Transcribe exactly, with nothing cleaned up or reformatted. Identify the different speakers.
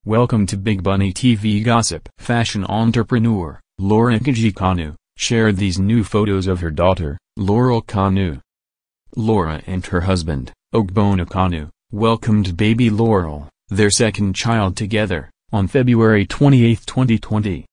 Speaker 1: Welcome to Big Bunny T V Gossip. Fashion entrepreneur, Laurel Kanu, shared these new photos of her daughter, Laurel Kanu. Laura and her husband, Ogbonna Kanu, welcomed baby Laurel, their second child together, on February twenty-eighth twenty twenty.